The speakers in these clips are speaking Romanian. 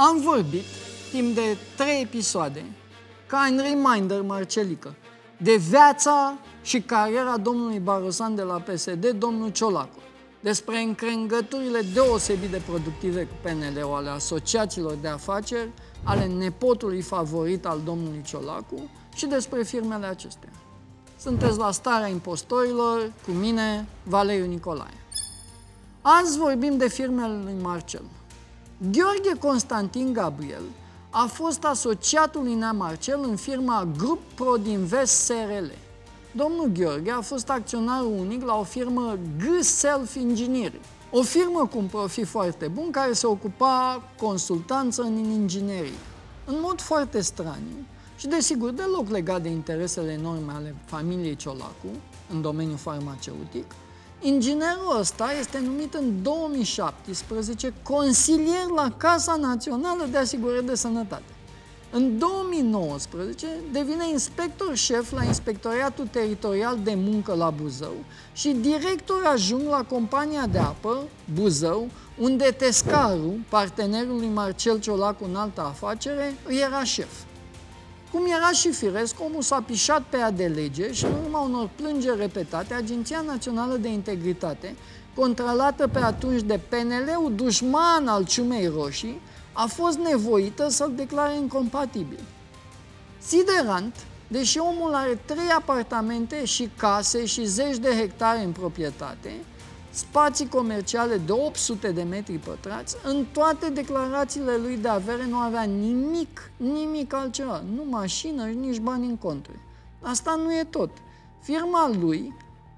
Am vorbit timp de 3 episoade, ca în reminder Marcelică, de viața și cariera domnului Barosan de la PSD, domnul Ciolacu, despre încrengăturile deosebit de productive cu PNL-ul ale asociațiilor de afaceri, ale nepotului favorit al domnului Ciolacu și despre firmele acestea. Sunteți la Starea Impostorilor, cu mine, Valeriu Nicolae. Azi vorbim de firmele lui Marcel. Gheorghe Constantin Gabriel a fost asociatul lui Nea Marcel în firma Grup Prodinvest SRL. Domnul Gheorghe a fost acționar unic la o firmă G-Self Engineering, o firmă cu un profit foarte bun care se ocupa consultanță în inginerie. În mod foarte straniu și desigur deloc legat de interesele enorme ale familiei Ciolacu în domeniul farmaceutic, inginerul ăsta este numit în 2017 consilier la Casa Națională de Asigurări de Sănătate. În 2019 devine inspector șef la Inspectoratul Teritorial de Muncă la Buzău și director adjunct la compania de apă Buzău, unde Tescaru, partenerul lui Marcel Ciolacu în altă afacere, era șef. Cum era și firesc, omul s-a pișat pe ea de lege și în urma unor plângeri repetate, Agenția Națională de Integritate, controlată pe atunci de PNL-ul dușman al Ciumei Roșii, a fost nevoită să-l declare incompatibil. Siderant, deși omul are 3 apartamente și case și 10 de hectare în proprietate, spații comerciale de 800 de metri pătrați, în toate declarațiile lui de avere nu avea nimic altceva, nu mașină și nici bani în conturi. Asta nu e tot. Firma lui,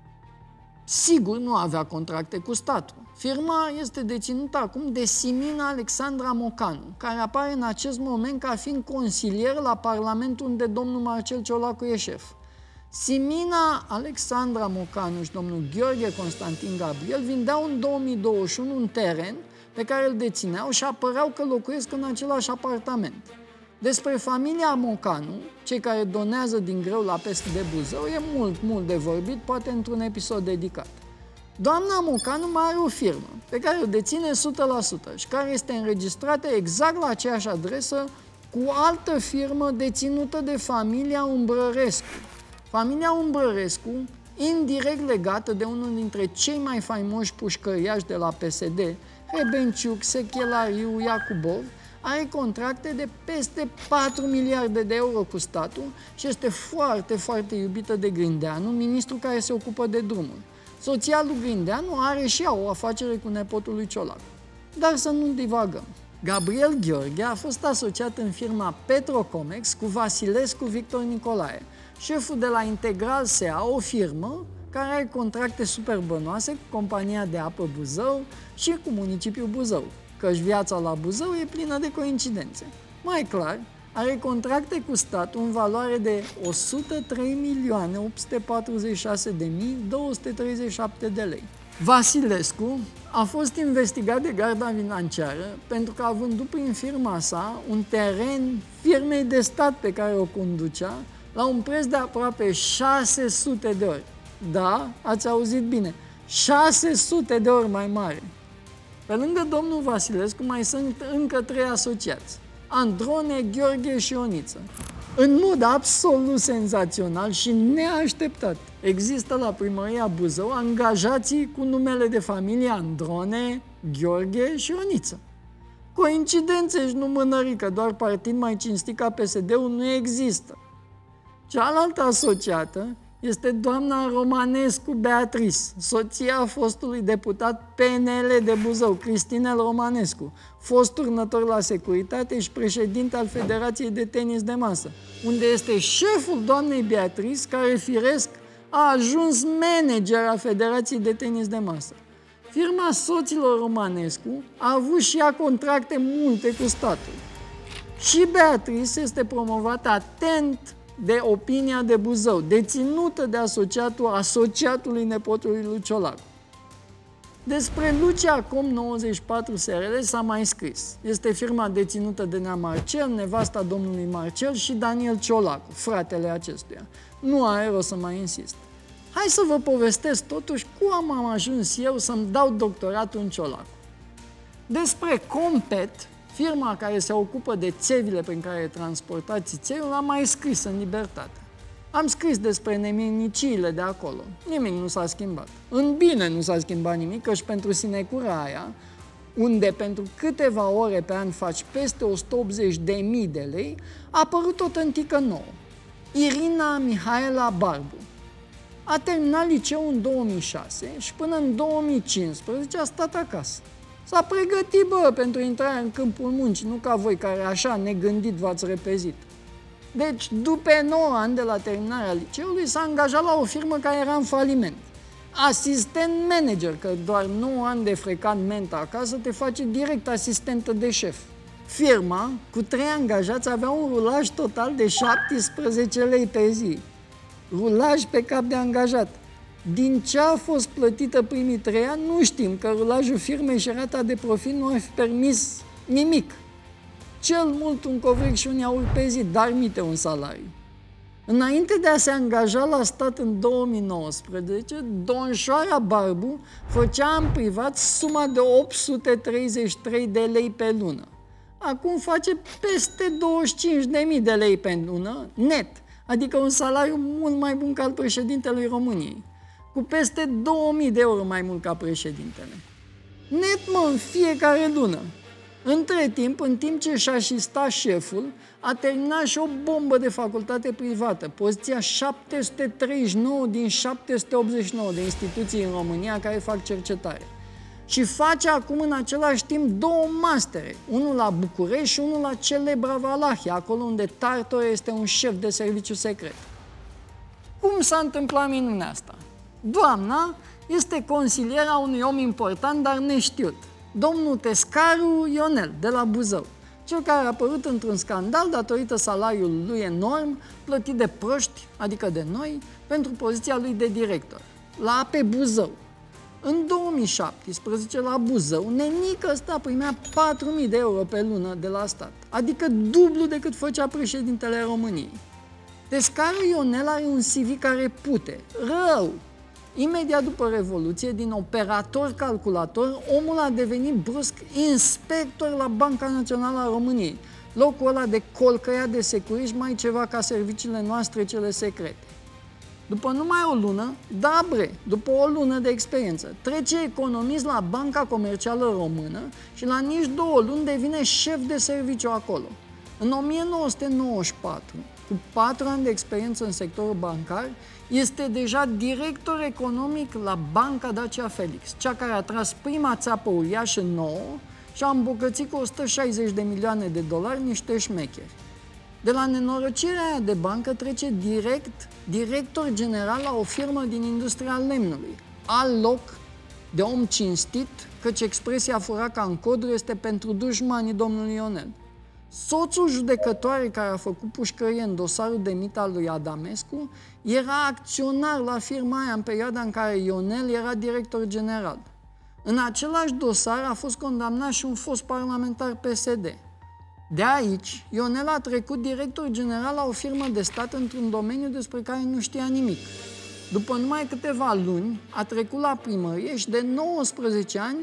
sigur, nu avea contracte cu statul. Firma este deținută acum de Simina Alexandra Mocanu, care apare în acest moment ca fiind consilier la Parlamentul unde domnul Marcel Ciolacu e șef. Simina Alexandra Mocanu și domnul Gheorghe Constantin Gabriel vindeau în 2021 un teren pe care îl dețineau și apăreau că locuiesc în același apartament. Despre familia Mocanu, cei care donează din greu la PSD Buzău, e mult de vorbit, poate într-un episod dedicat. Doamna Mocanu mai are o firmă pe care o deține 100% și care este înregistrată exact la aceeași adresă cu o altă firmă deținută de familia Umbrărescu. Familia Umbrărescu, indirect legată de unul dintre cei mai faimoși pușcăriași de la PSD, Hrebenciuc, Sechelariu, Iacubov, are contracte de peste 4 miliarde de euro cu statul și este foarte iubită de Grindeanu, ministrul care se ocupă de drumuri. Soția lui Grindeanu are și ea o afacere cu nepotul lui Ciolacu. Dar să nu divagăm. Gabriel Gheorghe a fost asociat în firma Petrocomex cu Vasilescu Victor Nicolae, șeful de la Integral S.A., o firmă care are contracte super bănoase cu compania de apă Buzău și cu municipiul Buzău, căci viața la Buzău e plină de coincidențe. Mai clar, are contracte cu statul în valoare de 103.846.237 de lei. Vasilescu a fost investigat de garda financiară pentru că a vândut prin firma sa un teren firmei de stat pe care o conducea la un preț de aproape 600 de ori. Da, ați auzit bine, 600 de ori mai mare. Pe lângă domnul Vasilescu mai sunt încă 3 asociați: Androne, Gheorghe și Ioniță. În mod absolut senzațional și neașteptat, există la Primăria Buzău angajații cu numele de familie Androne, Gheorghe și Ioniță. Coincidențe și numânării, că doar partid mai cinstit ca PSD-ul nu există. Cealaltă asociată este doamna Romanescu Beatrice, soția fostului deputat PNL de Buzău, Cristinel Romanescu, fost turnător la securitate și președinte al Federației de Tenis de Masă, unde este șeful doamnei Beatrice, care firesc a ajuns manager a Federației de Tenis de Masă. Firma soților Romanescu a avut și ea contracte multe cu statul. Și Beatrice este promovată atent de Opinia de Buzău, deținută de asociatului nepotului lui Ciolacu. Despre Lucia Com 94 SRL s-a mai scris. Este firma deținută de Nea Marcel, nevasta domnului Marcel și Daniel Ciolacu, fratele acestuia. Nu are rost să mai insist. Hai să vă povestesc totuși cum am ajuns eu să-mi dau doctoratul în Ciolacu. Despre Compet, Firma care se ocupă de țevile prin care transportați țițeiul a mai scris în Libertate. Am scris despre neminiciile de acolo. Nimic nu s-a schimbat. În bine nu s-a schimbat nimic, căci pentru sinecura aia, unde pentru câteva ore pe an faci peste 180.000 de lei, a apărut o tântică nouă. Irina Mihaela Barbu. A terminat liceul în 2006 și până în 2015 a stat acasă. S-a pregătit, pentru intrarea în câmpul muncii, nu ca voi care așa negândit v-ați repezit. Deci, după 9 ani de la terminarea liceului, s-a angajat la o firmă care era în faliment. Asistent manager, că doar 9 ani de frecat menta acasă te face direct asistentă de șef. Firma, cu 3 angajați, avea un rulaj total de 17 lei pe zi. Rulaj pe cap de angajat. Din ce a fost plătită primii 3 ani, nu știm, că rulajul firmei și rata de profit nu ar fi permis nimic. Cel mult un covric și un iaurt pe zi, dar mite un salariu. Înainte de a se angaja la stat în 2019, domnișoara Barbu făcea în privat suma de 833 de lei pe lună. Acum face peste 25.000 de lei pe lună, net, adică un salariu mult mai bun ca al președintelui României, cu peste 2000 de euro mai mult ca președintele. Net, în fiecare lună. Între timp, în timp ce și-a și stat șeful, a terminat și o bombă de facultate privată, poziția 739 din 789 de instituții în România care fac cercetare. Și face acum în același timp 2 mastere, unul la București și unul la celebra Valahia, acolo unde Tartor este un șef de serviciu secret. Cum s-a întâmplat minunea asta? Doamna este consiliera unui om important, dar neștiut. Domnul Tescaru Ionel, de la Buzău, cel care a apărut într-un scandal datorită salariului lui enorm, plătit de proști, adică de noi, pentru poziția lui de director, la APE Buzău. În 2017, la Buzău, nenică ăsta primea 4.000 de euro pe lună de la stat, adică dublu decât făcea președintele României. Tescaru Ionel are un CV care pute, rău. Imediat după Revoluție, din operator-calculator, omul a devenit brusc inspector la Banca Națională a României, locul ăla de colcăia de securiști, mai ceva ca serviciile noastre cele secrete. După numai o lună, după o lună de experiență, trece economist la Banca Comercială Română și la nici 2 luni devine șef de serviciu acolo. În 1994, cu 4 ani de experiență în sectorul bancar, este deja director economic la Banca Dacia Felix, cea care a tras prima țeapă uriașă nouă și a îmbogățit cu 160 de milioane de dolari niște șmecheri. De la nenorocirea aia de bancă trece direct director general la o firmă din industria lemnului, alt loc de om cinstit, căci expresia fura ca în codru este pentru dușmanii domnului Ionel. Soțul judecătoarei care a făcut pușcărie în dosarul de mită al lui Adamescu era acționar la firma aia în perioada în care Ionel era director general. În același dosar a fost condamnat și un fost parlamentar PSD. De aici, Ionel a trecut director general la o firmă de stat într-un domeniu despre care nu știa nimic. După numai câteva luni, a trecut la primărie și de 19 ani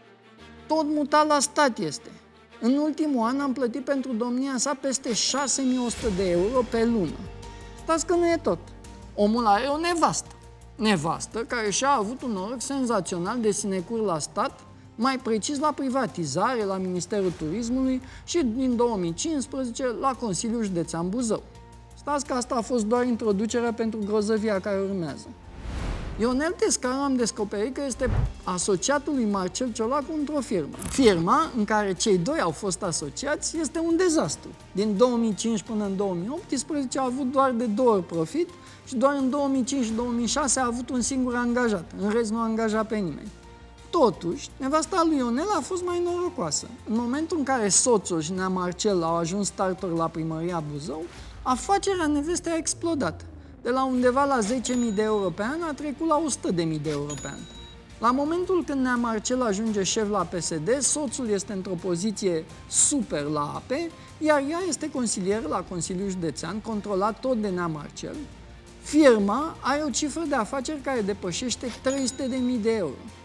tot mutat la stat este. În ultimul an am plătit pentru domnia sa peste 6100 de euro pe lună. Stați că nu e tot. Omul are o nevastă. Nevastă care și-a avut un noroc senzațional de sinecuri la stat, mai precis la privatizare, la Ministerul Turismului și din 2015 la Consiliul Județean Buzău. Stați că asta a fost doar introducerea pentru grozăvia care urmează. Ionel Tescaru am descoperit că este asociatul lui Marcel Ciolacu într-o firmă. Firma în care cei 2 au fost asociați este un dezastru. Din 2005 până în 2018 a avut doar de 2 ori profit și doar în 2005 și 2006 a avut un singur angajat. În rest nu a angajat pe nimeni. Totuși, nevasta lui Ionel a fost mai norocoasă. În momentul în care soțul și nea Marcel au ajuns starter la primăria Buzău, afacerea nevestei a explodat. De la undeva la 10.000 de euro pe an a trecut la 100.000 de euro pe an. La momentul când nea Marcel ajunge șef la PSD, soțul este într-o poziție super la APE, iar ea este consilier la Consiliul Județean, controlat tot de nea Marcel. Firma are o cifră de afaceri care depășește 300.000 de euro.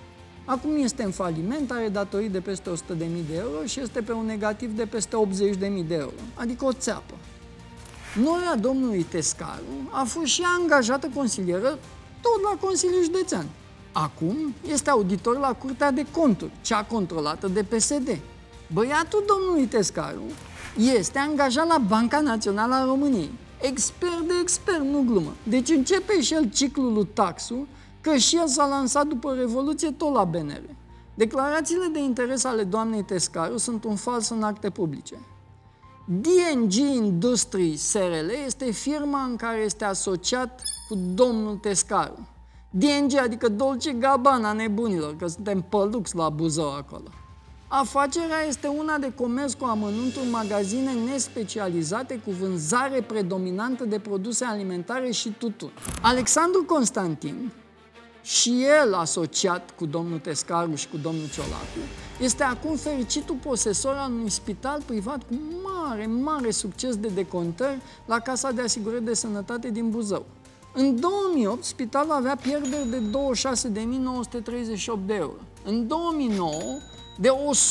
Acum este în faliment, are datorii de peste 100.000 de euro și este pe un negativ de peste 80.000 de euro, adică o țeapă. Nora domnului Tescaru a fost și angajată consilieră tot la Consiliul Județean. Acum este auditor la Curtea de Conturi, cea controlată de PSD. Băiatul domnului Tescaru este angajat la Banca Națională a României. Expert de expert, nu glumă. Deci începe și el ciclul lui Taxu, că și el s-a lansat după Revoluție tot la BNR. Declarațiile de interes ale doamnei Tescaru sunt un fals în acte publice. DNG Industries SRL este firma în care este asociat cu domnul Tescaru. DNG, adică Dolce Gabbana nebunilor, că suntem pe lux la Buzău acolo. Afacerea este una de comerț cu amănuntul, magazine nespecializate cu vânzare predominantă de produse alimentare și tutun. Alexandru Constantin, și el asociat cu domnul Tescaru și cu domnul Ciolacu, este acum fericitul posesor al unui spital privat cu mare succes de decontări la Casa de Asigurări de Sănătate din Buzău. În 2008, spitalul avea pierderi de 26.938 de euro. În 2009, de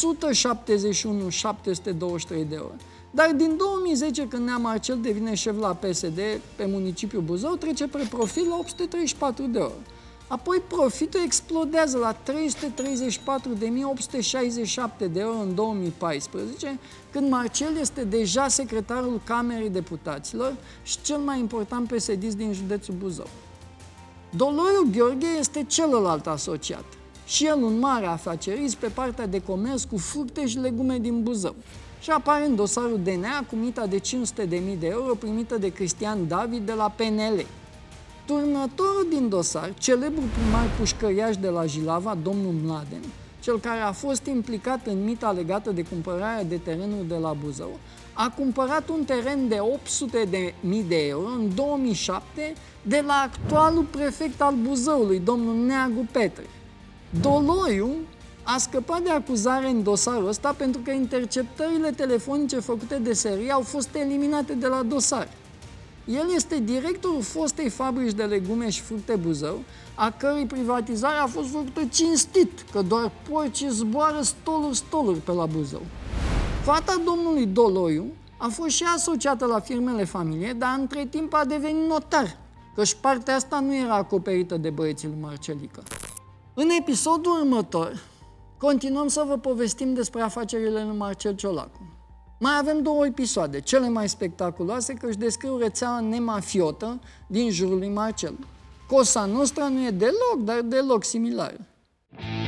171.723 de euro. Dar din 2010, când Nea Marcel devine șef la PSD pe municipiul Buzău, trece pe profil la 834 de euro. Apoi profitul explodează la 334.867 de euro în 2014, când Marcel este deja secretarul Camerei Deputaților și cel mai important PSD din județul Buzău. Doloiu Gheorghe este celălalt asociat, și el un mare afacerist pe partea de comerț cu fructe și legume din Buzău. Și apare în dosarul DNA cu mita de 500.000 de euro primită de Cristian David de la PNL. Turnătorul din dosar, celebrul primar pușcăriaș de la Jilava, domnul Mladen, cel care a fost implicat în mita legată de cumpărarea de terenuri de la Buzău, a cumpărat un teren de 800.000 de euro în 2007 de la actualul prefect al Buzăului, domnul Neagu Petre. Doloiu a scăpat de acuzare în dosarul ăsta pentru că interceptările telefonice făcute de SRI au fost eliminate de la dosar. El este directorul fostei fabrici de legume și fructe Buzău, a cărei privatizare a fost făcută cinstit, că doar porcii zboară stoluri pe la Buzău. Fata domnului Doloiu a fost și asociată la firmele familie, dar între timp a devenit notar, căci partea asta nu era acoperită de băieții lui Marcelică. În episodul următor, continuăm să vă povestim despre afacerile lui Marcel Ciolacu. Mai avem două episoade, cele mai spectaculoase, că își descriu rețeaua nemafiotă din jurul lui Marcel. Cosa Nostra nu e deloc, dar deloc similară.